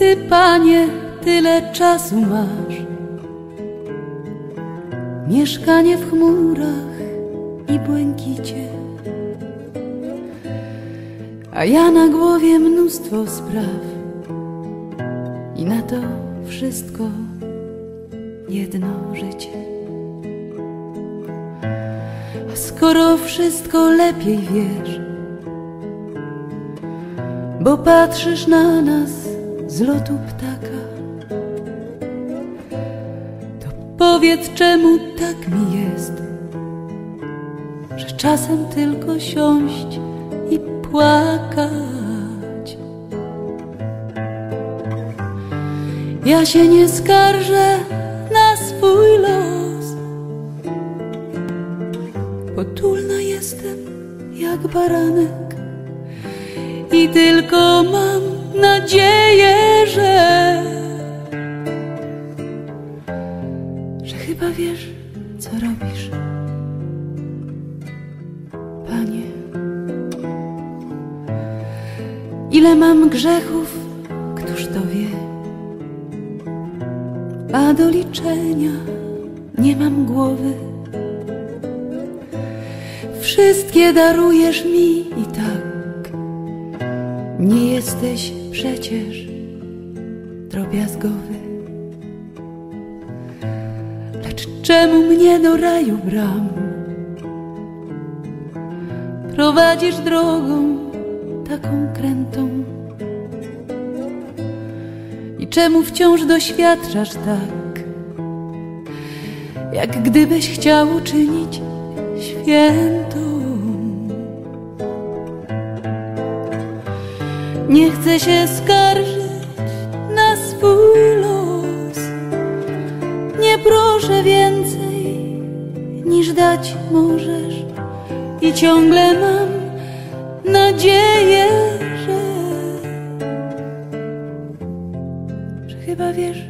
Ty, Panie, tyle czasu masz, mieszkanie w chmurach i błękicie, a ja na głowie mnóstwo spraw i na to wszystko jedno życie. A skoro wszystko lepiej wiesz, bo patrzysz na nas z lotu ptaka, to powiedz, czemu tak mi jest, że czasem tylko siąść i płakać. Ja się nie skarżę na swój los, potulna jestem jak baranek i tylko mam nadzieję, że chyba wiesz, co robisz, Panie. Ile mam grzechów, któż to wie, a do liczenia nie mam głowy. Wszystkie darujesz mi i tak, nie jesteś przecież drobiazgowy. Lecz czemu mnie do raju bram prowadzisz drogą taką krętą? I czemu wciąż doświadczasz tak, jak gdybyś chciał uczynić świętą? Nie chcę się skarżyć na swój los, nie proszę więcej niż dać możesz i ciągle mam nadzieję, że chyba wiesz,